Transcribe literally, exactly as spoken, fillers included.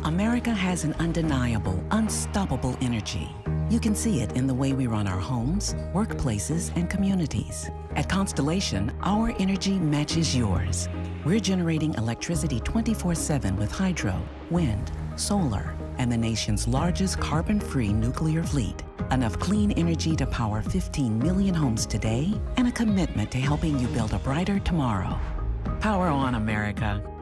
America has an undeniable, unstoppable energy. You can see it in the way we run our homes, workplaces, and communities. At Constellation, our energy matches yours. We're generating electricity twenty-four seven with hydro, wind, solar, and the nation's largest carbon-free nuclear fleet. Enough clean energy to power fifteen million homes today, and a commitment to helping you build a brighter tomorrow. Power on, America.